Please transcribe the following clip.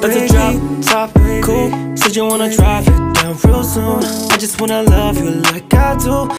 That's a drop top, cool. Said you wanna drive it down real soon. I just wanna love you like I do.